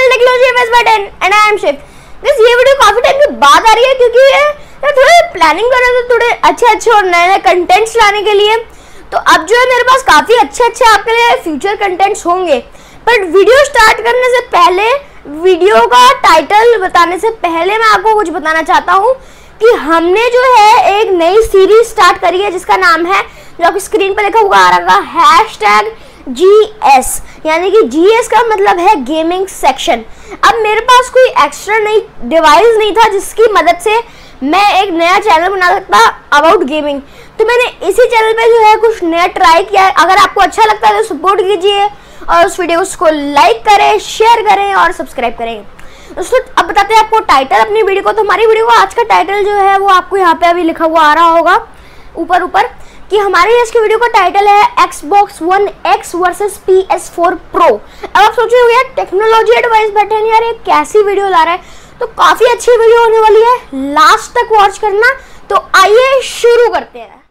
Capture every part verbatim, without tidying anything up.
Channel technology press button and I am Shiv. Guys ये video काफी time के बाद आ रही है क्योंकि मैं थोड़ी प्लानिंग कर रहा था थोड़े अच्छे अच्छे और नए नए कंटेंट्स लाने के लिए। तो अब जो है मेरे पास काफी अच्छे अच्छे आपके लिए फ्यूचर कंटेंट्स होंगे। बट वीडियो स्टार्ट करने से पहले, वीडियो का टाइटल बताने से पहले मैं आपको कुछ बताना चाहता हूँ कि हमने जो है एक नई सीरीज स्टार्ट करी है जिसका नाम है, जो आपकी स्क्रीन पर लिखा हुआ आ रहा है, हैशटैग जी एस, यानी कि जी एस का मतलब है गेमिंग सेक्शन। अब मेरे पास कोई एक्स्ट्रा नई डिवाइस नहीं था जिसकी मदद से मैं एक नया चैनल बना सकता अबाउट गेमिंग, तो मैंने इसी चैनल पे जो है कुछ नया ट्राई किया है। अगर आपको अच्छा लगता है तो सपोर्ट कीजिए और उस वीडियो को लाइक करें, शेयर करें और सब्सक्राइब करें। दोस्तों अब बताते हैं आपको टाइटल अपनी वीडियो को। तो हमारी वीडियो का आज का टाइटल जो है वो आपको यहाँ पे अभी लिखा हुआ आ रहा होगा ऊपर ऊपर कि हमारे इसके वीडियो का टाइटल है Xbox One X versus P S four Pro। अब आप सोच रहे हो यार टेक्नोलॉजी एडवाइस बटन यार ये कैसी वीडियो ला रहा है, तो काफी अच्छी वीडियो होने वाली है, लास्ट तक वॉच करना। तो आइए शुरू करते हैं।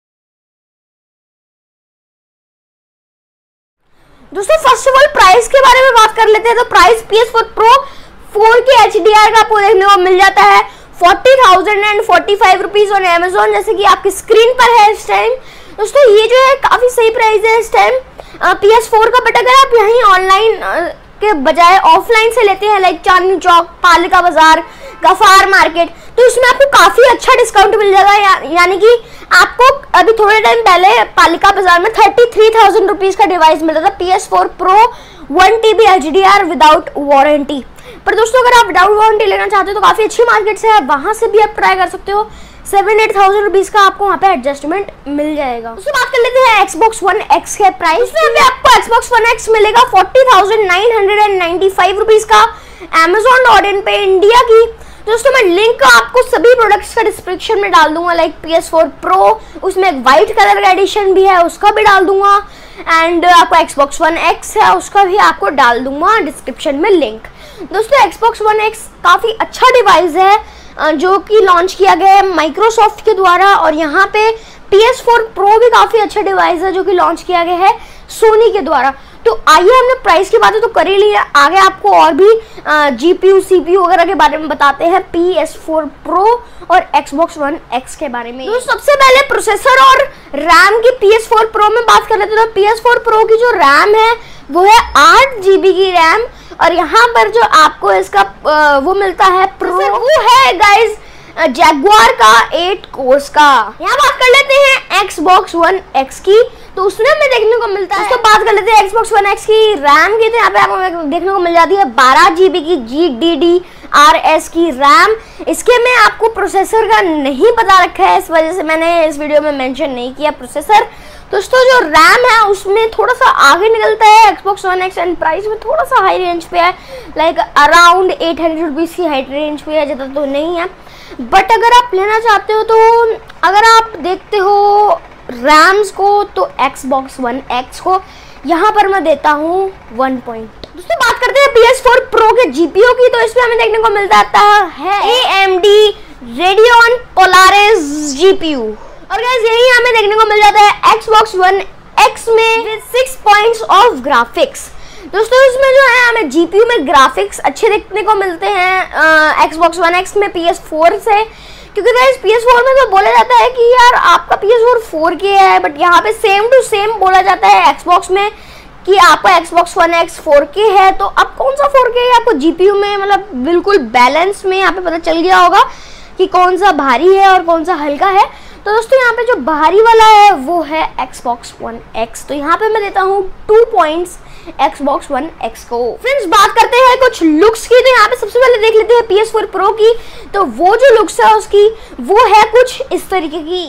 दोस्तों फर्स्ट ऑफ ऑल प्राइस के बारे में बात कर लेते हैं। तो price P S four Pro four K H D R का आपको देखने को मिल जाता है forty thousand and forty five rupees on Amazon, जैसे कि आपकी स्क्रीन पर है इस टाइम। दोस्तों ये जो है काफी सही प्राइस है इस टाइम पी एस फोर का। बट अगर आप यहीं ऑनलाइन के बजाय ऑफलाइन से लेते हैं लाइक चांदनी चौक, पालिका बाजार, गफार मार्केट, तो इसमें आपको काफी अच्छा डिस्काउंट मिल जाएगा। या, यानी कि आपको अभी थोड़े टाइम पहले पालिका बाजार में थर्टी थ्री थाउजेंड रुपीज का डिवाइस मिलता था P S four Pro one T B H D R without warranty. पर दोस्तों अगर आप विदाउट वारंटी लेना चाहते हो तो काफी अच्छी मार्केट से है, वहां से भी आप ट्राई कर सकते हो। सेवन एट थाउजेंड रुपीज का आपको वहाँ पे एडजस्टमेंट मिल जाएगा। उसके बात कर लेते हैं Xbox One X के प्राइस में। आपको Xbox One X मिलेगा forty thousand nine hundred and ninety five rupees का अमेजोन डॉट इन पे इंडिया की। दोस्तों मैं लिंक आपको सभी प्रोडक्ट्स का डिस्क्रिप्शन में डाल दूंगा, like P S four Pro, उसमें एक व्हाइट कलर का एडिशन भी है उसका भी डाल दूंगा, एंड आपको Xbox One X है उसका भी आपको डाल दूंगा डिस्क्रिप्शन में लिंक। दोस्तों Xbox One X काफी अच्छा डिवाइस है जो कि लॉन्च किया गया है माइक्रोसॉफ्ट के द्वारा, और यहाँ पे पी एस फोर Pro भी काफी अच्छा डिवाइस है जो कि लॉन्च किया गया है सोनी के द्वारा। तो आइए हमने प्राइस की बातें तो कर ही ली है, आगे आपको और भी जीपीयू सीपीयू वगैरह के बारे में बताते हैं पी एस फोर Pro और Xbox One X के बारे में। तो सबसे पहले प्रोसेसर और रैम की पी एस फोर Pro में बात कर लेते हैं। तो पी एस फोर Pro की जो रैम है वो है आठ जीबी की रैम, और यहाँ पर जो आपको इसका वो मिलता है प्रो वो है गाइज जैगुआर का एट कोर्स का। यहाँ बात कर लेते हैं Xbox One X की, तो उसमें हमें देखने को मिलता है। तो बात कर लेते हैं Xbox One X की रैम की, तो यहाँ पे आपको देखने को मिल जाती है बारह जीबी की G D D R S की रैम। इसके में आपको प्रोसेसर का नहीं पता रखा है, इस वजह से मैंने इस वीडियो में मेंशन नहीं किया प्रोसेसर। दोस्तों जो रैम है उसमें थोड़ा सा आगे निकलता है Xbox One X, and price में थोड़ा सा हाई रेंज पे है, like around eight hundred rupees की हाई रेंज पे है, ज़्यादा तो नहीं है। बट अगर आप लेना चाहते हो, तो अगर आप देखते हो रैम्स को, तो Xbox One X को यहाँ पर मैं देता हूँ वन पॉइंट। दोस्तों बात करते हैं पी एस फोर Pro के जीपीयू की, तो इसमें हमें देखने को मिलता है A M D Radeon Polaris GPU, और गाइस यही हमें देखने को मिल जाता है Xbox One X में with six points of graphics. दोस्तों इसमें जो है हमें जीपीयू में ग्राफिक्स अच्छे देखने को मिलते हैं Xbox One X में पी एस फोर से, क्योंकि गाइस पी एस फोर में तो बोला जाता है कि यार आपका पी एस फोर फोर के है, बट यहाँ पे सेम टू सेम बोला जाता है Xbox में कि आपका Xbox One X फोर के है। तो अब कौन सा फोर के है आपको जीपीयू में, मतलब बिल्कुल बैलेंस में यहाँ पे पता चल गया होगा कि कौन सा भारी है और कौन सा हल्का है। तो दोस्तों यहाँ पे जो भारी वाला है वो है Xbox One X, तो यहाँ पे मैं देता हूँ two points Xbox One X को। फ्रेंड्स बात करते हैं कुछ लुक्स की, तो यहाँ पे सबसे पहले देख लेते हैं पी एस फोर Pro की। तो वो जो लुक्स है उसकी वो है कुछ इस तरीके की।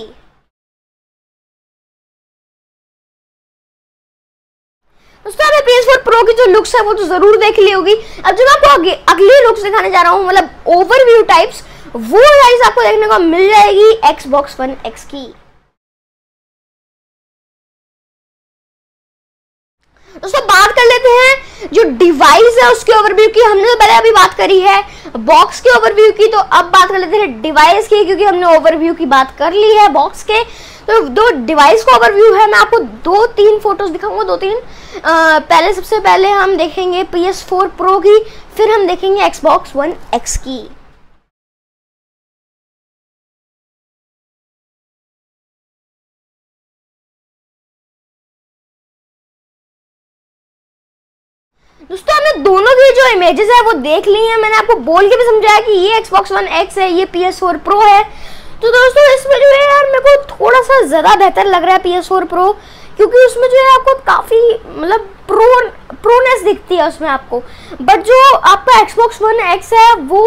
दोस्तों अगर पी एस फोर Pro की जो लुक्स है वो तो जरूर देख ली होगी। अब जब आपको अगली लुक्स दिखाने जा रहा हूँ, मतलब ओवरव्यू टाइप्स, वो गाइस आपको देखने को मिल जाएगी Xbox One X की। दोस्तों बात कर लेते हैं जो डिवाइस है उसके ओवरव्यू की। हमने तो पहले अभी बात करी है बॉक्स के ओवरव्यू की, तो अब बात कर लेते हैं डिवाइस की, क्योंकि हमने ओवरव्यू की बात कर ली है बॉक्स के। तो दो डिवाइस का ओवरव्यू है, मैं आपको दो तीन फोटोज दिखाऊंगा, दो तीन। आ, पहले सबसे पहले हम देखेंगे पी एस फोर प्रो की, फिर हम देखेंगे एक्सबॉक्स वन एक्स की। दोस्तों हमने दोनों की जो इमेजेस है वो देख ली हैं, मैंने आपको बोल के भी समझाया कि ये एक्सबॉक्स वन एक्स है, ये पी एस फोर प्रो है। तो दोस्तों इसमें जो है यार मेरे को थोड़ा सा ज़्यादा बेहतर लग रहा है पी एस फोर प्रो, क्योंकि उसमें जो है आपको काफ़ी मतलब प्रो प्रोनेस दिखती है उसमें आपको। बट जो आपका एक्सबॉक्स वन एक्स है वो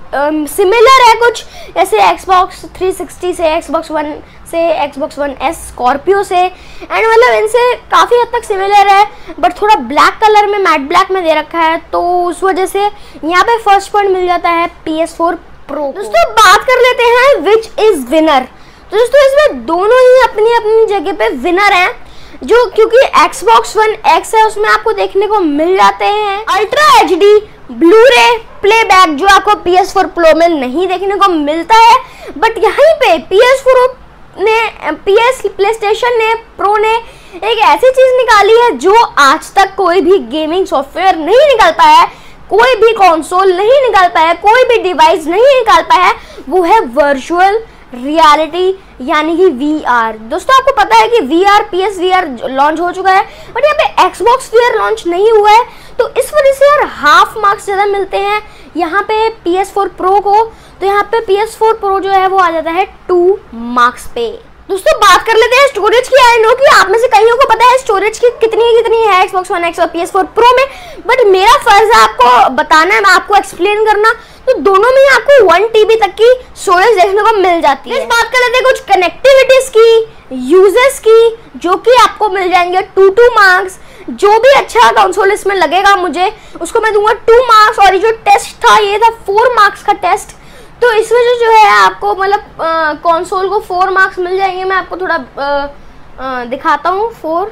सिमिलर है कुछ, जैसे एक्सबॉक्स थ्री सिक्सटी से, एक्सबॉक्स वन से, एक्सबॉक्स वन एस स्कॉर्पियो से, एंड मतलब इनसे काफ़ी हद तक सिमिलर है, बट थोड़ा ब्लैक कलर में, मैट ब्लैक में दे रखा है, तो उस वजह से यहाँ पे फर्स्ट पॉइंट मिल जाता है पी एस फोर प्रो। दोस्तों बात कर लेते हैं विच इज विनर। तो दोस्तों इसमें दोनों ही अपनी अपनी जगह पे विनर हैं, जो क्योंकि एक्सबॉक्स वन एक्स है उसमें आपको देखने को मिल जाते हैं ultra H D blu ray playback, जो आपको पी एस फोर प्रो में नहीं देखने को मिलता है। बट यहीं पे पी एस फोर ने पी एस प्ले स्टेशन ने प्रो ने एक ऐसी चीज निकाली है जो आज तक कोई भी गेमिंग सॉफ्टवेयर नहीं निकाल पाया है, कोई भी कंसोल नहीं निकाल पाया है, कोई भी डिवाइस नहीं निकाल पाया है, वो है वर्चुअल रियलिटी यानी कि वी आर। दोस्तों आपको पता है कि V R P S V R launch हो चुका है, बट यहाँ पे एक्सबॉक्स वी आर लॉन्च नहीं हुआ है, तो इस वजह से यार हाफ मार्क्स ज़्यादा मिलते हैं यहाँ पे पी एस फोर प्रो को। तो यहाँ पे पी एस फोर प्रो जो है वो आ जाता है टू मार्क्स पे। दोस्तों बात कर लेते हैं स्टोरेज की। आई नो कि आप में से कईयों को पता है स्टोरेज की कितनी कितनी है एक्सबॉक्स वन एक्स और पी एस फोर प्रो में, बट मेरा फर्ज है आपको बताना है, मैं आपको एक्सप्लेन करना। तो दोनों में आपको वन टीबी तक की स्टोरेज देखने को मिल जाती है। इस बात कर लेते हैं कुछ कनेक्टिविटीज की, यूजेस की, जो कि आपको मिल जाएंगे टू टू मार्क्स। जो भी अच्छा कंसोल इसमें लगेगा मुझे उसको मैं दूंगा टू मार्क्स, और ये जो टेस्ट था ये था फोर मार्क्स का टेस्ट, तो इस वजह जो है आपको मतलब कंसोल को फोर मार्क्स मिल जाएंगे। मैं आपको थोड़ा आ, आ, दिखाता हूँ फोर।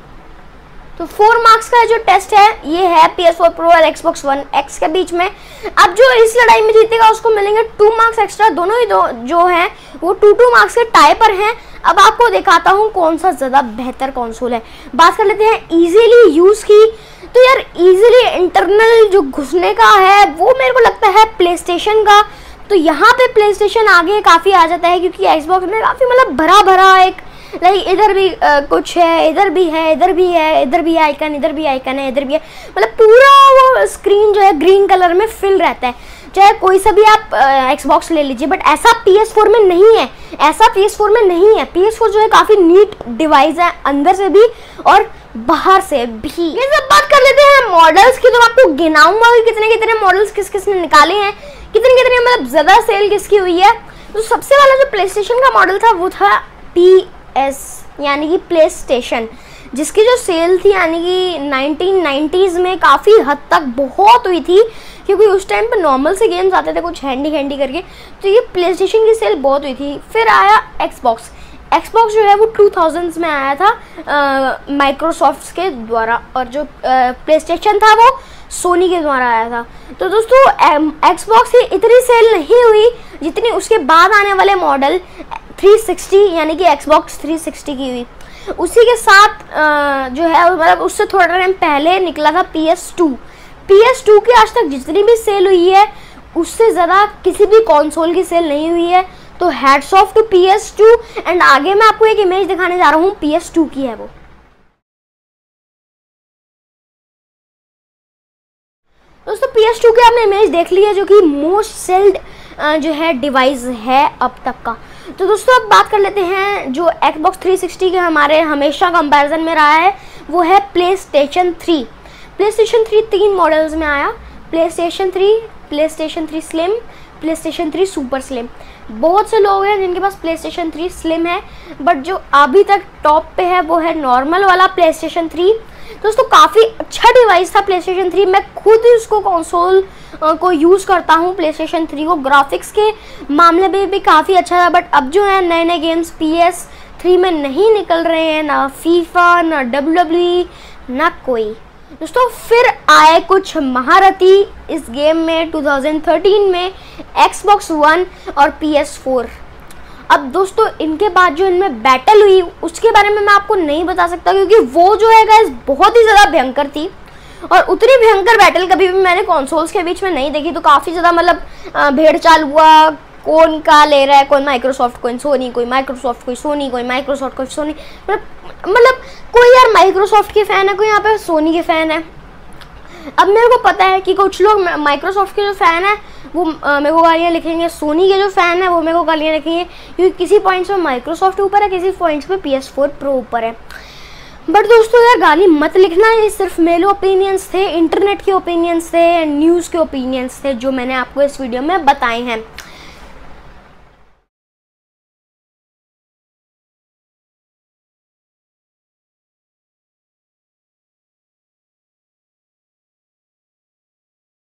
तो फोर मार्क्स का जो टेस्ट है ये है पी एस फोर प्रो और एक्सबॉक्स वन एक्स के बीच में। अब जो इस लड़ाई में जीतेगा उसको मिलेंगे टू मार्क्स एक्स्ट्रा। दोनों ही दो जो हैं वो टू टू मार्क्स के टाई पर हैं। अब आपको दिखाता हूँ कौन सा ज़्यादा बेहतर कंसोल है। बात कर लेते हैं इजीली यूज़ की। तो यार इजीली इंटरनल जो घुसने का है वो मेरे को लगता है प्ले स्टेशन का। तो यहाँ पे प्ले स्टेशन आगे काफ़ी आ जाता है, क्योंकि एक्सबॉक्स में काफ़ी मतलब भरा भरा एक लाइक इधर भी आ, कुछ है, इधर भी है, इधर भी है, इधर भी आइकन, इधर भी आइकन है, इधर भी है, मतलब पूरा वो स्क्रीन जो है ग्रीन कलर में फिल रहता है। चाहे कोई सा भी आप एक्सबॉक्स ले लीजिए, बट ऐसा पी एस फोर में नहीं है, ऐसा पी एस फोर में नहीं है। पी एस फोर जो है काफ़ी नीट डिवाइस है अंदर से भी और बाहर से भी। ये सब बात कर लेते हैं मॉडल्स की। तो आपको गिनाऊंगा कि कितने कितने मॉडल्स किस किस ने निकाले हैं, कितने कितने मतलब ज़्यादा सेल किसकी हुई है। तो सबसे वाला जो प्ले स्टेशन का मॉडल था वो था पी एस यानी कि प्ले स्टेशन, जिसकी जो सेल थी यानी कि नाइनटीन नाइंटीज़ में काफ़ी हद तक बहुत हुई थी, क्योंकि उस टाइम पर नॉर्मल से गेम्स आते थे कुछ हैंडी हैंडी करके, तो ये प्ले स्टेशन की सेल बहुत हुई थी। फिर आया एक्सबॉक्स। एक्सबॉक्स जो है वो टू थाउजेंड्स में आया था माइक्रोसॉफ्ट के द्वारा, और जो प्ले स्टेशन था वो सोनी के द्वारा आया था। तो दोस्तों एक्सबॉक्स की इतनी सेल नहीं हुई जितनी उसके बाद आने वाले मॉडल थ्री सिक्सटी यानी कि एक्सबॉक्स थ्री सिक्सटी की हुई। उसी के साथ जो है मतलब उससे थोड़ा टाइम पहले निकला था P S two. P S two की आज तक जितनी भी सेल हुई है उससे ज़्यादा किसी भी कंसोल की सेल नहीं हुई है। तो hats off to P S two. And आगे मैं आपको एक इमेज दिखाने जा रहा हूँ पी एस टू की है वो। दोस्तों पी एस टू की आपने इमेज देख ली है, जो कि मोस्ट सेल्ड जो है डिवाइस है अब तक का। तो दोस्तों अब बात कर लेते हैं जो एक्सबॉक्स थ्री सिक्सटी के हमारे हमेशा कंपैरिजन में रहा है वो है PlayStation three. PlayStation three तीन मॉडल्स में आया, PlayStation three, PlayStation three slim, PlayStation three super slim. बहुत से लोग हैं जिनके पास प्ले स्टेशन थ्री स्लिम है, बट जो अभी तक टॉप पे है वो है नॉर्मल वाला प्ले स्टेशन थ्री। दोस्तों काफ़ी अच्छा डिवाइस था प्ले स्टेशन थ्री। मैं खुद ही उसको कंसोल को यूज़ करता हूँ प्ले स्टेशन थ्री को। ग्राफिक्स के मामले में भी काफ़ी अच्छा था, बट अब जो है नए नए गेम्स पी एस थ्री में नहीं निकल रहे हैं, ना फीफा, ना डब्ल्यू डब्ल्यू ई, ना कोई। दोस्तों फिर आए कुछ महारथी इस गेम में टू थाउजेंड थर्टीन में, एक्सबॉक्स वन और पी एस फोर। अब दोस्तों इनके बाद जो इनमें बैटल हुई उसके बारे में मैं आपको नहीं बता सकता, क्योंकि वो जो है गाइस बहुत ही ज़्यादा भयंकर थी, और उतनी भयंकर बैटल कभी भी मैंने कंसोल्स के बीच में नहीं देखी। तो काफ़ी ज़्यादा मतलब भेड़ चाल हुआ, कौन का ले रहा है, कोई माइक्रोसॉफ्ट कोई सोनी, कोई माइक्रोसॉफ्ट कोई सोनी, कोई माइक्रोसॉफ्ट कोई सोनी, मतलब मतलब कोई यार माइक्रोसॉफ्ट के फ़ैन है, कोई यहाँ पे सोनी के फ़ैन है। अब मेरे को पता है कि कुछ लोग माइक्रोसॉफ्ट के जो फ़ैन है वो आ, मेरे को गालियाँ लिखेंगे, सोनी के जो फ़ैन है वो मेरे को गालियाँ लिखेंगे, क्योंकि किसी पॉइंट्स में माइक्रोसॉफ्ट ऊपर है, किसी पॉइंट्स पे पी एस फोर प्रो ऊपर है। बट दोस्तों यार गाली मत लिखना, ये सिर्फ मेरे ओपिनियंस थे, इंटरनेट के ओपिनियंस थे, न्यूज़ के ओपिनियंस थे जो मैंने आपको इस वीडियो में बताए हैं।